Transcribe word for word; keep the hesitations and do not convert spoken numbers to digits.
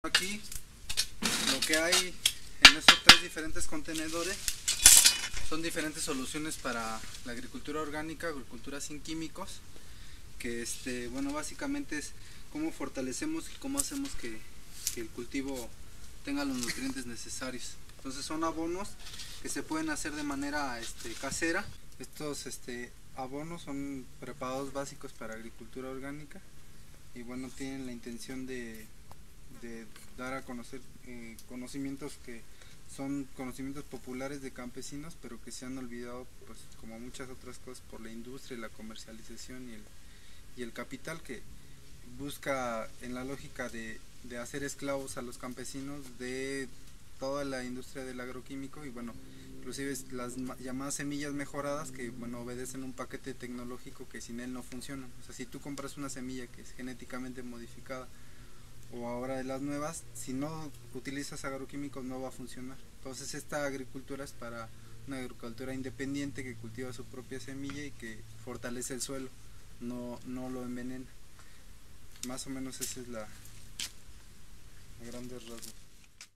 Aquí lo que hay en estos tres diferentes contenedores son diferentes soluciones para la agricultura orgánica, agricultura sin químicos, que este, bueno, básicamente es cómo fortalecemos y cómo hacemos que, que el cultivo tenga los nutrientes necesarios. Entonces son abonos que se pueden hacer de manera este, casera. Estos este, abonos son preparados básicos para agricultura orgánica y bueno, tienen la intención de, de dar a conocer eh, conocimientos que son conocimientos populares de campesinos, pero que se han olvidado, pues como muchas otras cosas, por la industria, la comercialización y el, y el capital, que busca en la lógica de, de hacer esclavos a los campesinos de toda la industria del agroquímico. Y bueno, inclusive las llamadas semillas mejoradas, que bueno, obedecen un paquete tecnológico que sin él no funcionan. O sea, si tú compras una semilla que es genéticamente modificada, o ahora de las nuevas, si no utilizas agroquímicos no va a funcionar. Entonces esta agricultura es para una agricultura independiente que cultiva su propia semilla y que fortalece el suelo, no, no lo envenena. Más o menos esa es la, a grandes rasgos.